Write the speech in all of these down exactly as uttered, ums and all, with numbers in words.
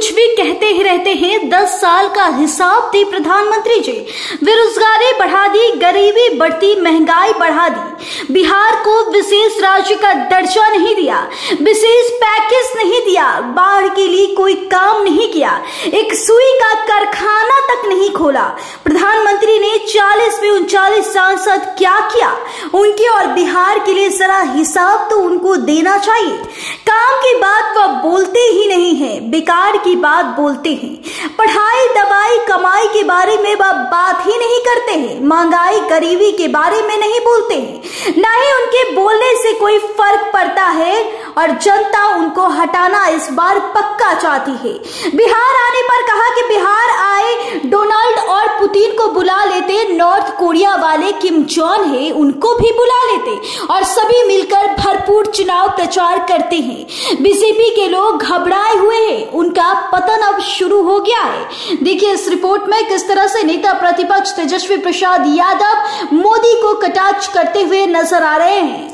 कुछ भी कहते ही रहते हैं। दस साल का हिसाब दे प्रधानमंत्री जी। बेरोजगारी बढ़ा दी, गरीबी बढ़ती, महंगाई बढ़ा दी। बिहार को विशेष राज्य का दर्जा नहीं दिया, विशेष पैकेज नहीं दिया, बाढ़ के लिए कोई काम नहीं किया, एक सुई का कारखाना तक नहीं खोला। प्रधानमंत्री ने चालीस में उनचालीस सांसद क्या किया, उनके और बिहार के लिए जरा हिसाब तो उनको देना चाहिए। काम की बात वह बोलते ही नहीं है, बेकार की बात बोलते हैं। पढ़ाई, दवाई, कमाई के बारे में वह बात ही नहीं करते हैं। महंगाई, गरीबी के बारे में नहीं बोलते हैं, ना ही उनके बोलने से कोई फर्क पड़ता है और जनता उनको हटाना इस बार पक्का चाहती है। बिहार आने पर कहा कि बिहार आए डोनाल्ड और पुतिन को बुला लेते, नॉर्थ कोरिया वाले किम जॉन है उनको भी बुला लेते और सभी मिलकर भरपूर चुनाव प्रचार करते हैं। बीजेपी के लोग घबराए हुए हैं, उनका पतन अब शुरू हो गया है। देखिए इस रिपोर्ट में किस तरह से नेता प्रतिपक्ष तेजस्वी प्रसाद यादव मोदी को कटाक्ष करते हुए नजर आ रहे हैं।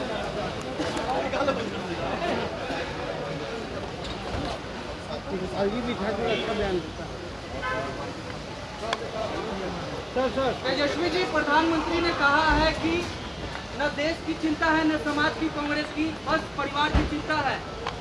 तेजस्वी जी, प्रधानमंत्री ने कहा है कि न देश की चिंता है न समाज की, कांग्रेस की, बस परिवार की चिंता है।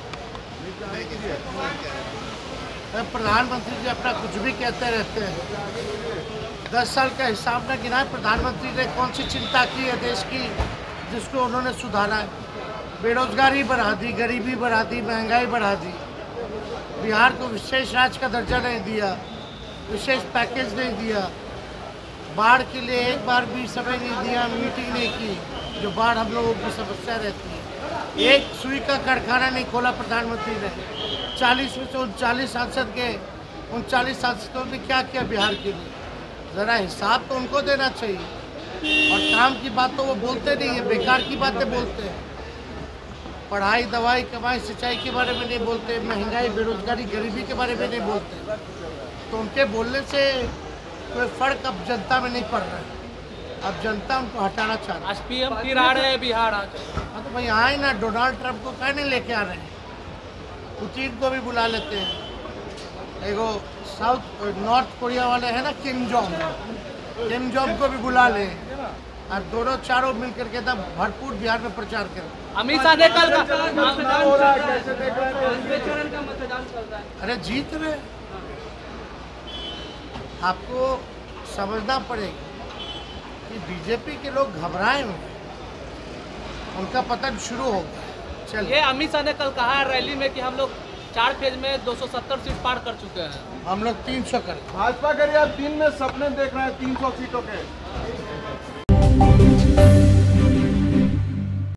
प्रधानमंत्री जी अपना कुछ भी कहते रहते हैं। दस साल का हिसाब न गिना, प्रधानमंत्री ने कौन सी चिंता की है देश की जिसको उन्होंने सुधारा है। बेरोजगारी बढ़ा दी, गरीबी बढ़ा दी, महंगाई बढ़ा दी। बिहार को विशेष राज्य का दर्जा नहीं दिया, विशेष पैकेज नहीं दिया, बाढ़ के लिए एक बार भी समय नहीं दिया, मीटिंग नहीं की जो बाढ़ हम लोगों की समस्या रहती है। एक सुई का कारखाना नहीं खोला प्रधानमंत्री ने। चालीस में से उनचालीस सांसद के उनचालीस सांसदों ने क्या किया बिहार के लिए, ज़रा हिसाब तो उनको देना चाहिए। और काम की बात तो वो बोलते नहीं है, बेकार की बातें बोलते हैं। पढ़ाई, दवाई, कमाई, सिंचाई के बारे में नहीं बोलते, महंगाई, बेरोजगारी, गरीबी के बारे में नहीं बोलते। तो उनके बोलने से कोई फर्क अब जनता में नहीं पड़ रहा है। अब जनता उनको हटाना चाहती है। पीएम की राह है बिहार आज। हाँ तो भाई आए ना, डोनाल्ड ट्रंप को कहने लेके आ रहे हैं, पुतिन को भी बुला लेते हैं। एगो साउथ नॉर्थ कोरिया वाले हैं ना किम जॉन्ग, किम जॉन्ग को भी बुला ले और दोनों चारों मिलकर के तब भरपूर बिहार में प्रचार करें। अमित शाह ने कल अरे जीत रहे, आपको समझना पड़ेगा कि बीजेपी के लोग घबराए हुए हैं, उनका पतन शुरू हो गया। चलिए, ये अमित शाह ने कल कहा है रैली में कि हम लोग चार फेज में दो सौ सत्तर सीट पार कर चुके हैं। हम लोग तीन सौ कर भाजपा के तीन में सपने देख रहे हैं तीन सौ सीटों के।